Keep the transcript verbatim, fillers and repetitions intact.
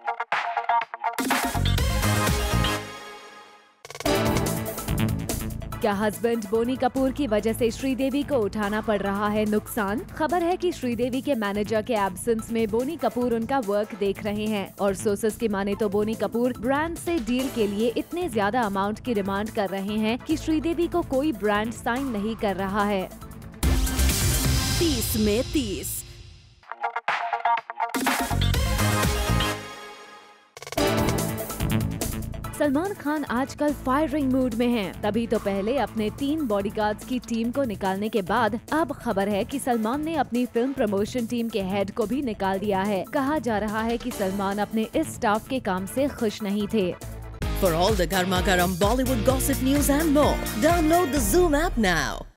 क्या हस्बैंड बोनी कपूर की वजह से श्रीदेवी को उठाना पड़ रहा है नुकसान? खबर है कि श्रीदेवी के मैनेजर के एब्सेंस में बोनी कपूर उनका वर्क देख रहे हैं और सोर्सेस की माने तो बोनी कपूर ब्रांड से डील के लिए इतने ज्यादा अमाउंट की डिमांड कर रहे हैं कि श्रीदेवी को कोई ब्रांड साइन नहीं कर रहा है। तीस में तीस। सलमान खान आजकल फायरिंग मूड में हैं। तभी तो पहले अपने तीन बॉडीगार्ड्स की टीम को निकालने के बाद अब खबर है कि सलमान ने अपनी फिल्म प्रमोशन टीम के हेड को भी निकाल दिया है। कहा जा रहा है कि सलमान अपने इस स्टाफ के काम से खुश नहीं थे। For all the Garma Garam Bollywood gossip news and more, download the Zoom app now.